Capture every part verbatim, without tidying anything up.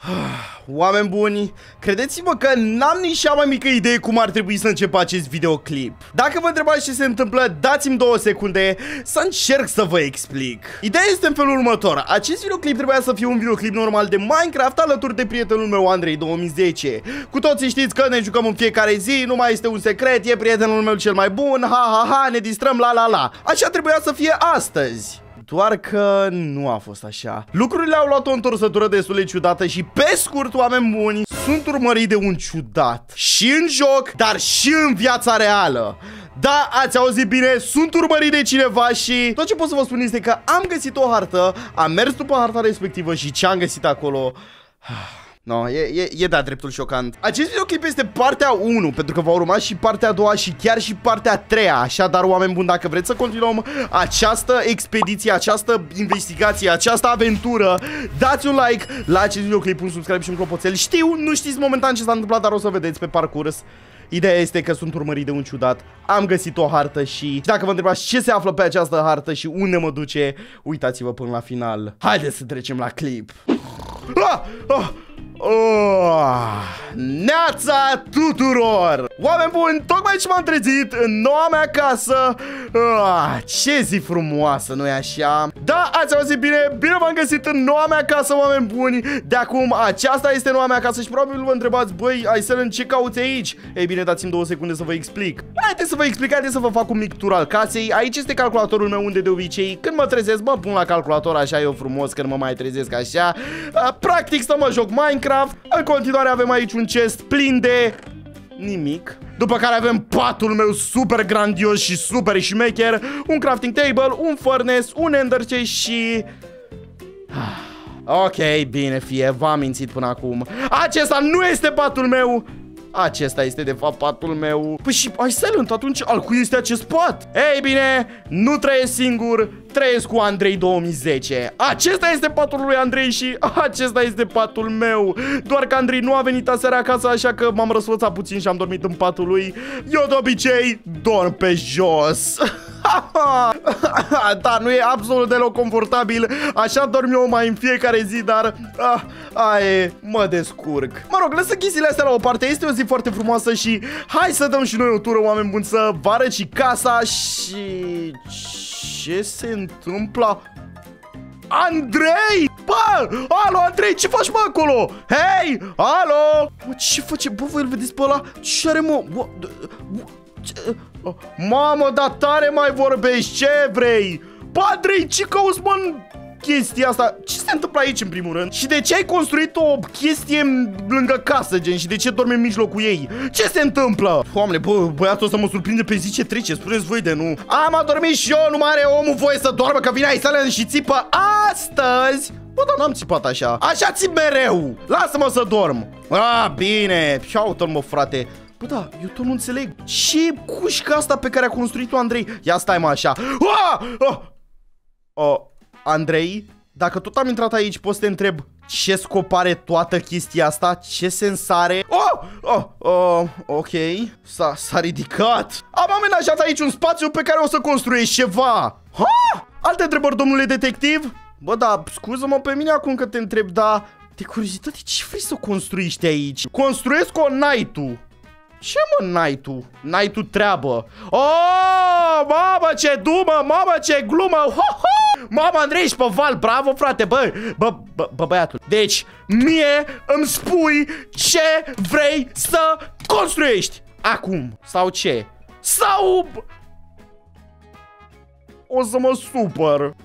Oameni buni, credeți-mă că n-am nici cea mai mică idee cum ar trebui să încep acest videoclip. Dacă vă întrebați ce se întâmplă, dați-mi două secunde să încerc să vă explic. Ideea este în felul următor. Acest videoclip trebuia să fie un videoclip normal de Minecraft alături de prietenul meu Andrei două mii zece. Cu toții știți că ne jucăm în fiecare zi, nu mai este un secret, e prietenul meu cel mai bun, ha ha ha, ne distrăm, la la la. Așa trebuia să fie astăzi. Doar că nu a fost așa. Lucrurile au luat o întorsătură destul de ciudată și, pe scurt, oameni buni, sunt urmărit de un ciudat. Și în joc, dar și în viața reală. Da, ați auzit bine, sunt urmărit de cineva și tot ce pot să vă spun este că am găsit o hartă, am mers după harta respectivă și ce am găsit acolo... No, e, e, e da dreptul șocant. Acest videoclip este partea unu, pentru că va urma și partea a doua și chiar și partea a treia. Așadar, oameni buni, dacă vreți să continuăm această expediție, această investigație, această aventură, dați un like la acest videoclip, un subscribe și un clopoțel. Știu, nu știți momentan ce s-a întâmplat, dar o să vedeți pe parcurs. Ideea este că sunt urmărit de un ciudat, am găsit o hartă și dacă vă întrebați ce se află pe această hartă și unde mă duce, uitați-vă până la final. Haideți să trecem la clip. Ah! Ah! Oh, neața tuturor! Oameni buni, tocmai ce m-am trezit în noua mea casă. Oh, ce zi frumoasă, nu-i așa? Da, ați auzit bine, bine v-am găsit în noua mea casă, oameni buni. De acum, aceasta este noua mea casă și probabil vă întrebați, băi, Aiselen, ce cauți aici? Ei bine, dați-mi două secunde să vă explic. Haideți să vă explic, haideți să vă fac un mic tur al casei. Aici este calculatorul meu unde de obicei, când mă trezesc, mă pun la calculator, așa eu frumos, când mă mai trezesc așa. Practic să mă joc Minecraft. În continuare avem aici un chest plin de nimic. După care avem patul meu super grandios și super șmecher, un crafting table, un furnace, un ender chest și... Ok, bine fie, v-am mințit până acum. Acesta nu este patul meu. Acesta este de fapt patul meu. Păi și Aiselen, atunci al cui este acest pat? Ei bine, nu trăiesc singur, trăiesc cu Andrei două mii zece. Acesta este patul lui Andrei și acesta este patul meu. Doar că Andrei nu a venit aseară acasă, așa că m-am răsfățat puțin și am dormit în patul lui. Eu de obicei dorm pe jos. Da, nu e absolut deloc confortabil. Așa dorm eu mai în fiecare zi, dar ah, aie, mă descurc. Mă rog, lăsă chestiile astea la o parte. Este o zi foarte frumoasă și hai să dăm și noi o tură, oameni buni, să vă arăt și casa. Și... ce se întâmplă? Andrei! Bă! Alo, Andrei, ce faci, mă, acolo? Hei! Alo! Mă, ce face? Bă, voi îl vedeți pe ăla? Ce are, mă? Ce... Mamă, dar tare mai vorbești, ce vrei? Bă, Andrei, ce cauți, mă, în chestia asta? Ce se întâmplă aici, în primul rând? Și de ce ai construit o chestie lângă casă, gen? Și de ce dormi în mijlocul ei? Ce se întâmplă? Doamne, bă, băiatul ăsta mă surprinde pe zi ce trece, spuneți voi de nu. Am adormit și eu, nu mai are omul voie să doarmă, că vine Aiselen și țipă astăzi. Bă, dar n-am țipat așa. Așa țip mereu. Lasă-mă să dorm. Ah, bine. Și uite-l, mă, frate. Bă, da, eu tot nu înțeleg. Ce e cușca asta pe care a construit-o Andrei? Ia stai, mă, așa. Ah! Ah! Oh, Andrei, dacă tot am intrat aici, poți să te întreb ce scop are toată chestia asta? Ce sens are? Oh! Oh! Oh! Ok. S-a ridicat. Am amenajat aici un spațiu pe care o să construiești ceva. Ha? Alte întrebări, domnule detectiv? Bă, da, scuză-mă pe mine acum că te întreb, dar de curiozitate, ce vrei să construiești aici? Construiesc o night-ul. Ce, mă, night-ul? Night-ul treabă. Oh, mamă, ce dumă, mamă, ce glumă. Ho, ho! Mamă, Andrei, ești pe val, bravo, frate, bă, bă, bă, bă, băiatul. Deci, mie îmi spui ce vrei să construiești acum. Sau ce? Sau... o să mă supăr.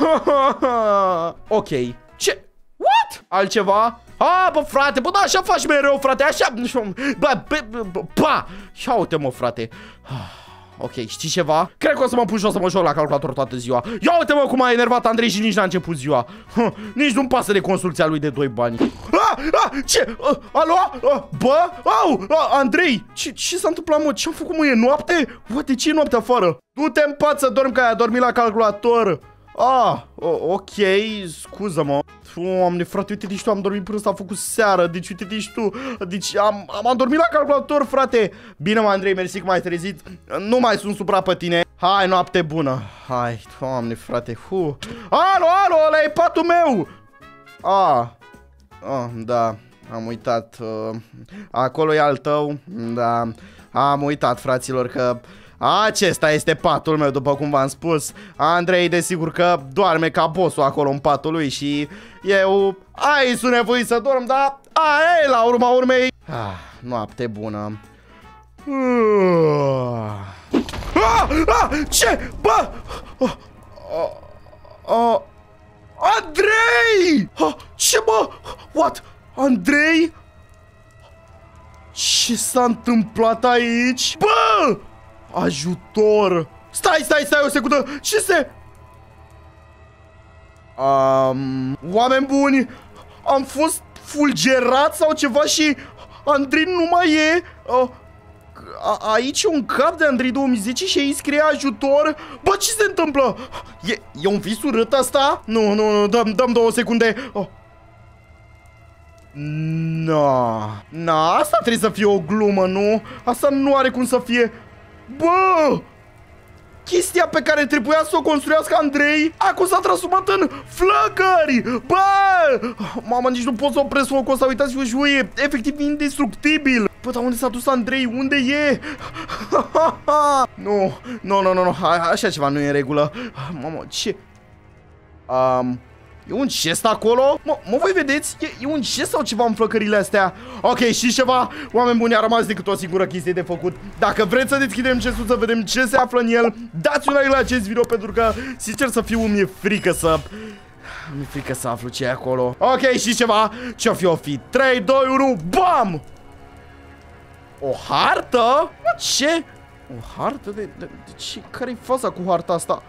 Ok. Ce? What? Altceva? A, bă, frate, bă, da, așa faci mereu, frate, așa. Bă, bă, bă, pa. Ia uite, mă, frate. Ok, știi ceva? Cred că o să mă pun și o să mă joc la calculator toată ziua. Ia uite, mă, cum a enervat Andrei și nici n-a început ziua. Nici nu-mi pasă de construcția lui de doi bani. A, a, ce? A, alo? A, bă? Au, a, Andrei, ce, ce s-a întâmplat, mă? Ce-am făcut, mă? E noapte? Bă, de ce e noapte afară? Du-te în pat să dormi, că ai adormit la calculator. Ah, ok, scuză-mă. Doamne, frate, uite-te și tu, am dormit până s-a făcut seară. Deci, uite-te și tu. Deci, am, am adormit la calculator, frate. Bine, mă, Andrei, mersi că m-ai trezit. Nu mai sunt supra pe tine. Hai, noapte bună. Hai, Doamne, frate. Hu. Alo, alo, ăla e patul meu. Ah. Oh, da, am uitat. Uh, acolo e al tău. Da, am uitat, fraților, că acesta este patul meu, după cum v-am spus. Andrei, desigur că doarme ca bossul acolo în patul lui și eu ai sunt nevoit să dorm, dar aia e la urma urmei. Ah, noapte bună. Ah, ah, ce? Bă! Ah, ah, ah, Andrei! Ah, ce bă? What? Andrei? Ce s-a întâmplat aici? Bă! Ajutor! Stai, stai, stai o secundă! Ce se... Um, oameni buni! Am fost fulgerat sau ceva și Andrei nu mai e... Uh, a, aici e un cap de Andrei două mii zece și aici scrie ajutor. Bă, ce se întâmplă? E, e un vis urât asta? Nu, nu, nu, dăm, dăm două secunde. Oh. Na, na, asta trebuie să fie o glumă, nu? Asta nu are cum să fie. Bă! Chestia pe care trebuia să o construiască Andrei, acum s-a transformat în flăcări! Bă! Mama, nici nu pot să opresc focul ăsta, uitați-vă și e efectiv indestructibil! Bă, dar unde s-a dus Andrei? Unde e? Nu, nu, nu, nu, așa ceva nu e în regulă. Mamă, ce? Um... E un chest acolo? Mă, mă voi vedeți? E, e un chest sau ceva în flăcările astea? Ok, și ceva? Oameni buni, a rămas decât o singură chestie de făcut. Dacă vreți să deschidem chestul să vedem ce se află în el, dați un like la acest video pentru că, sincer să fiu, mi-e frică să... Mi-e frică să aflu ce e acolo. Ok, și ceva? Ce-o fi, o fi? trei, doi, unu, BAM! O hartă? Ce? O hartă? De, de, de ce? Care-i faza cu harta asta?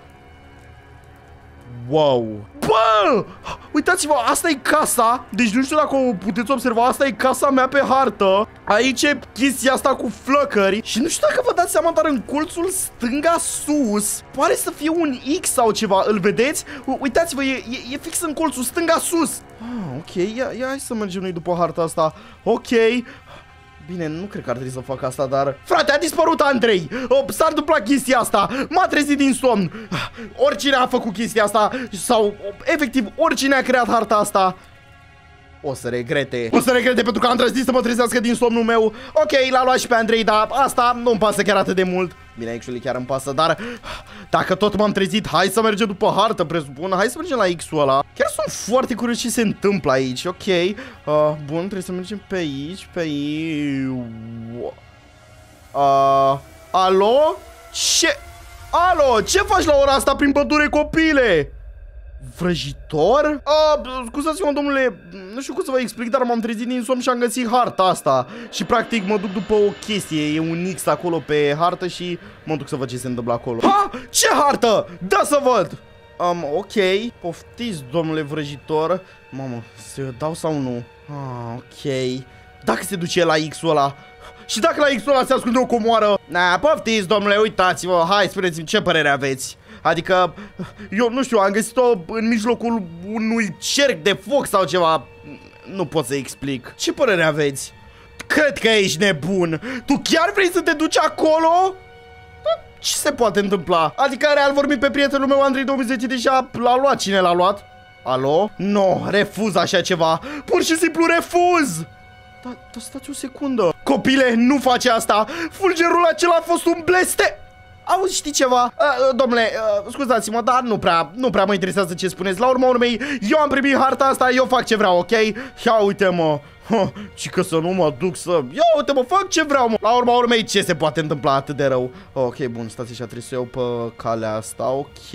Wow! Bă! Uitați-vă, asta e casa. Deci nu știu dacă o puteți observa. Asta e casa mea pe hartă. Aici e chestia asta cu flăcări. Și nu știu dacă vă dați seama, dar în colțul stânga sus pare să fie un X sau ceva. Îl vedeți? Uitați-vă, e, e, e fix în colțul stânga sus. Ah, ok, ia, ia hai să mergem noi după harta asta. Ok. Bine, nu cred că ar trebui să fac asta, dar... Frate, a dispărut Andrei! S-a întâmplat chestia asta! M-a trezit din somn! Oricine a făcut chestia asta, sau, efectiv, oricine a creat harta asta, o să regrete. O să regrete pentru că am trezit să mă trezească din somnul meu. Ok, l-a luat și pe Andrei, dar asta nu-mi pasă chiar atât de mult. Bine, actually chiar îmi pasă, dar dacă tot m-am trezit, hai să mergem după hartă, presupun. Hai să mergem la X-ul ăla. Chiar sunt foarte curios ce se întâmplă aici. Ok, uh, bun, trebuie să mergem pe aici, pe aici. Uh, alo? Ce? Alo, ce faci la ora asta prin pădure, copile? Vrăjitor? Uh, scuzați-mă, domnule, nu știu cum să vă explic, dar m-am trezit din somn și am găsit harta asta. Și practic mă duc după o chestie, e un X acolo pe hartă și mă duc să văd ce se întâmplă acolo. Ha? Ce hartă? Da să văd! Um, ok, poftiți, domnule vrăjitor. Mamă, se dau sau nu? Ah, ok. Dacă se duce la X-ul ăla. Și dacă la X-ul ăla se ascunde o comoară? Na, poftiți, domnule, uitați-vă, hai, spuneți-mi ce părere aveți. Adică, eu nu știu, am găsit-o în mijlocul unui cerc de foc sau ceva. Nu pot să explic. Ce părere aveți? Cred că ești nebun. Tu chiar vrei să te duci acolo? Ce se poate întâmpla? Adică, real vorbit, pe prietenul meu Andrei două mii zece deja l-a luat. Cine l-a luat? Alo? Nu, refuz așa ceva. Pur și simplu refuz. Dar, dar stați o secundă. Copile, nu face asta. Fulgerul acela a fost un bleste. Auzi, știi ceva? Uh, domnule, uh, scuzați-mă, dar nu prea, nu prea mă interesează ce spuneți. La urma urmei, eu am primit harta asta, eu fac ce vreau, ok? Ia uite-mă. Și că să nu mă duc să... Ia uite-mă, fac ce vreau, mă. La urma urmei, ce se poate întâmpla atât de rău? Ok, bun, stați așa, trebuie să iau pe calea asta, ok.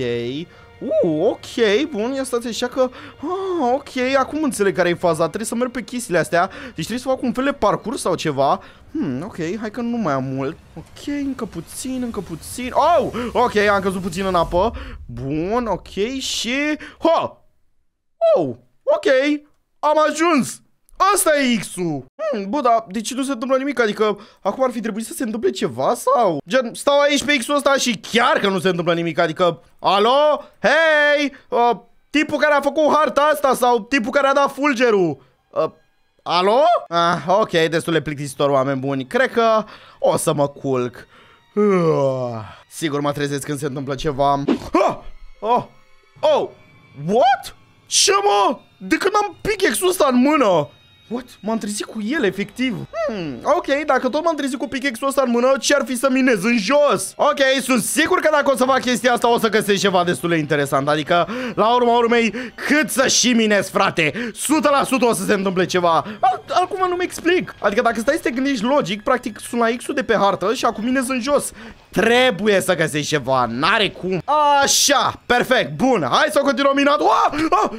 Uh, ok, bun, ia stați așa că... Ah, ok, acum înțeleg care e faza. Trebuie să merg pe chestiile astea. Deci trebuie să fac un fel de parcurs sau ceva. Hmm, ok, hai că nu mai am mult. Ok, încă puțin, încă puțin. Oh, ok, am căzut puțin în apă. Bun, ok, și... Ha! Oh, ok, am ajuns. Asta e X-ul. Hmm, bă, dar de ce nu se întâmplă nimic? Adică acum ar fi trebuit să se întâmple ceva sau... Gen, stau aici pe X-ul ăsta și chiar că nu se întâmplă nimic. Adică, alo? Hei! Uh, tipul care a făcut harta asta sau tipul care a dat fulgerul? Uh, alo? Ah, ok, destul de plictisitor, oameni buni. Cred că o să mă culc. Uh, sigur mă trezesc când se întâmplă ceva. Ah! Oh! Oh! What? Ce, mă? De când am pickaxe-ul ăsta în mână? What? M-am trezit cu el, efectiv. Hmm, ok, dacă tot m-am trezit cu pickaxe-ul ăsta în mână, ce-ar fi să minez în jos? Ok, sunt sigur că dacă o să fac chestia asta, o să găsesc ceva destul de interesant. Adică, la urma urmei, cât să și minez, frate. o sută la sută o să se întâmple ceva. Acum nu-mi explic. Adică dacă stai să te gândești logic, practic sunt la X-ul de pe hartă și acum minez în jos. Trebuie să găsești ceva, n-are cum. Așa, perfect, bun. Hai să continuăm minat. Oh! Oh!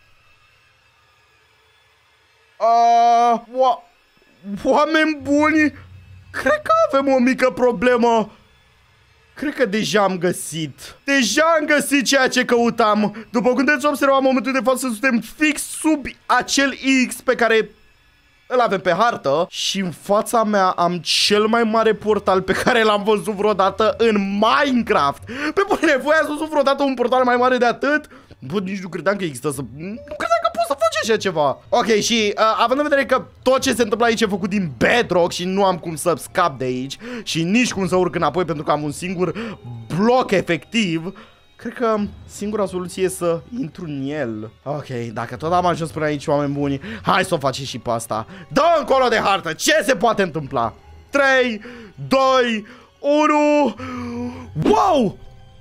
Uh, o oameni buni, cred că avem o mică problemă. Cred că deja am găsit. Deja am găsit ceea ce căutam. După cum puteți observa, în momentul de față suntem fix sub acel X pe care îl avem pe hartă. Și în fața mea am cel mai mare portal pe care l-am văzut vreodată în Minecraft. Pe bune, voi ați văzut vreodată un portal mai mare de atât? Bă, nici nu credeam că există să... Nu credeam că poți să faci așa ceva. Ok, și uh, având în vedere că tot ce se întâmplă aici e făcut din bedrock și nu am cum să scap de aici și nici cum să urc înapoi pentru că am un singur bloc efectiv, cred că singura soluție e să intru în el. Ok, dacă tot am ajuns până aici, oameni buni, hai să o facem și pe asta. Dă încolo de hartă, ce se poate întâmpla? trei, doi, unu... Wow!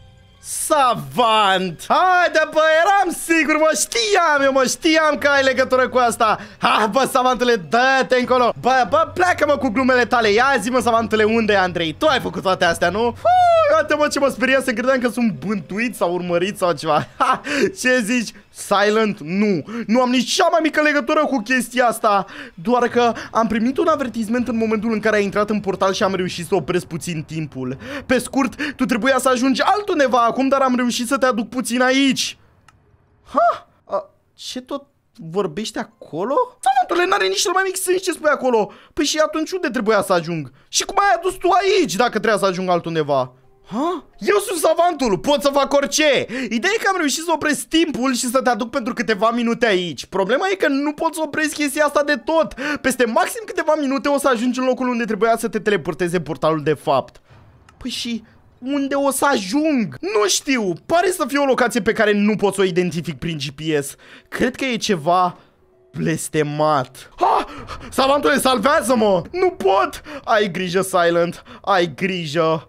Savant! Haide, bă, eram sigur, mă, știam eu, mă, știam că ai legătură cu asta. Ha, bă, savantule, dă-te încolo. Bă, bă, pleacă-mă cu glumele tale. Ia zi-mă, savantule, unde e Andrei? Tu ai făcut toate astea, nu? Uu, uite, mă, ce mă speria, să credeam că sunt bântuit sau urmărit sau ceva. Ha, ce zici? Silent? Nu. Nu am nici cea mai mică legătură cu chestia asta. Doar că am primit un avertisment în momentul în care ai intrat în portal și am reușit să opresc puțin timpul. Pe scurt, tu trebuia să ajungi altundeva acum, dar am reușit să te aduc puțin aici. Ha? A, ce tot vorbește acolo? Savantule, n-are nici cel mai mic sens ce spui acolo. Păi și atunci unde trebuia să ajung? Și cum ai adus tu aici dacă trebuia să ajung altundeva? Ha? Eu sunt savantul, pot să fac orice. Ideea e că am reușit să opresc timpul și să te aduc pentru câteva minute aici. Problema e că nu pot să opresc chestia asta de tot. Peste maxim câteva minute o să ajungi în locul unde trebuia să te teleporteze portalul de fapt. Păi și unde o să ajung? Nu știu, pare să fie o locație pe care nu pot să o identific prin G P S. Cred că e ceva blestemat. Ha! Savantule, salvează-mă! Nu pot! Ai grijă, Silent, ai grijă.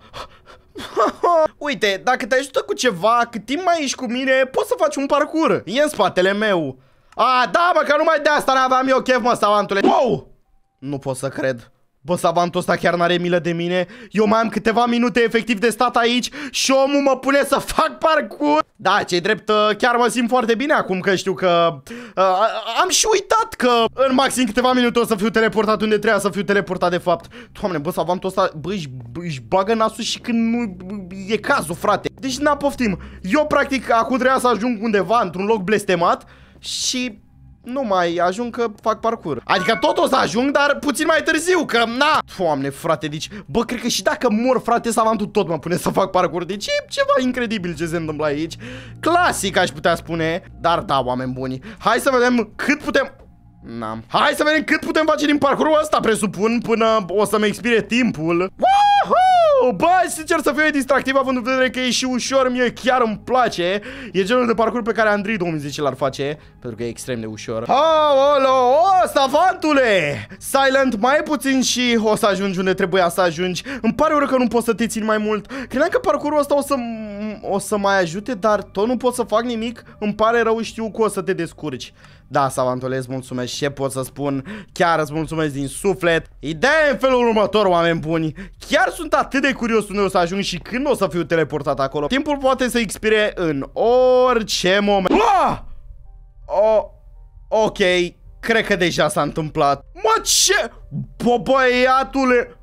Uite, dacă te ajută cu ceva, cât timp mai ești cu mine, poți să faci un parcurs. E în spatele meu. A, da, mă, că numai de asta n-aveam eu chef, mă, savantule. Wow! Nu pot să cred. Bă, savantul ăsta chiar n-are milă de mine. Eu mai am câteva minute efectiv de stat aici și omul mă pune să fac parcurs. Da, ce-i drept, chiar mă simt foarte bine acum că știu că uh, am și uitat că în maxim câteva minute o să fiu teleportat unde trebuia să fiu teleportat de fapt. Doamne, bă, savantul ăsta, bă, își, își bagă nasul și când nu e cazul, frate. Deci n-a poftim. Eu practic acum trebuia să ajung undeva într-un loc blestemat și nu mai ajung că fac parcurs. Adică tot o să ajung, dar puțin mai târziu, că na. Doamne, frate, deci, bă, cred că și dacă mor, frate, savantul tot mă pune să fac parcurs. Deci e ceva incredibil ce se întâmplă aici. Clasic, aș putea spune. Dar da, oameni buni, hai să vedem cât putem... N-am. Hai să vedem cât putem face din parcursul ăsta, presupun, până o să-mi expire timpul. Woohoo! Bă, sincer să fiu, e distractiv, având în vedere că e și ușor, mie chiar îmi place. E genul de parcurs pe care Andrei două mii zece l-ar face, pentru că e extrem de ușor. Aolo, o, savantule! Silent, mai puțin și o să ajungi unde trebuia să ajungi. Îmi pare rău că nu pot să te țin mai mult. Credeam că parcursul ăsta o să, o să mai ajute, dar tot nu pot să fac nimic. Îmi pare rău, știu că o să te descurci. Da, savantule, îți mulțumesc, ce pot să spun, chiar îți mulțumesc din suflet. Ideea e în felul următor, oameni buni. Chiar sunt atât de curios unde o să ajung și când o să fiu teleportat acolo. Timpul poate să expire în orice moment. Ah! Oh, ok, cred că deja s-a întâmplat. Mă, ce? Bă, băiatule!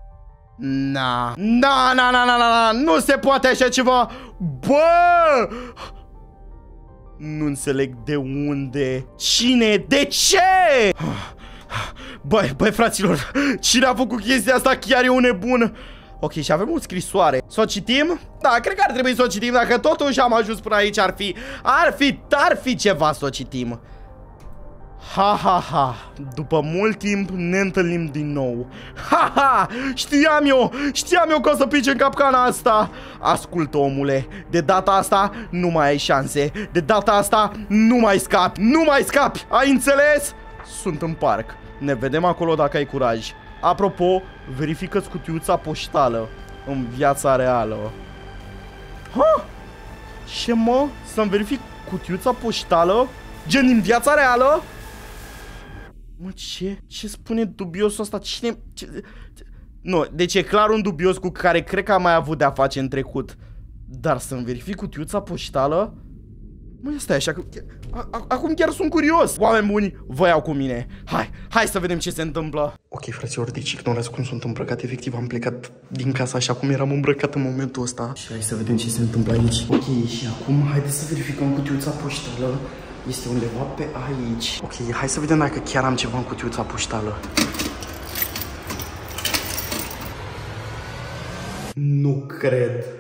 Na, na, na, na, na, na, nu se poate așa ceva. Bă! Nu înțeleg de unde. Cine? De ce? Băi, băi, fraților, cine a făcut chestia asta chiar e un nebun. Ok, și avem o scrisoare. Să o citim? Da, cred că ar trebui să o citim. Dacă totuși am ajuns până aici, ar fi Ar fi, ar fi ceva să o citim. Ha, ha, ha. După mult timp ne întâlnim din nou. Ha, ha. Știam eu, știam eu că o să pici în capcana asta. Ascultă, omule, de data asta nu mai ai șanse. De data asta nu mai scapi. Nu mai scapi, ai înțeles? sunt în parc. Ne vedem acolo dacă ai curaj. Apropo, verifică-ți cutiuța poștală în viața reală. Ha? Ce mă? Să-mi verific cutiuța poștală? Gen din viața reală? Mă, ce? Ce spune dubiosul ăsta? Cine... Ce... Nu, deci e clar un dubios cu care cred că am mai avut de-a face în trecut. Dar să-mi verific cutiuța poștală? Mă, stai așa că... Acum chiar sunt curios. Oameni buni, vă iau cu mine. Hai, hai să vedem ce se întâmplă. Ok, fraților, deci ignorați cum sunt îmbrăcat. Efectiv am plecat din casa așa cum eram îmbrăcat în momentul ăsta. Și hai să vedem ce se întâmplă aici. Ok, și acum haideți să verificăm cutiuța poștală. Este undeva pe aici. Ok, hai să vedem dacă chiar am ceva în cutiuța poștală. Nu cred.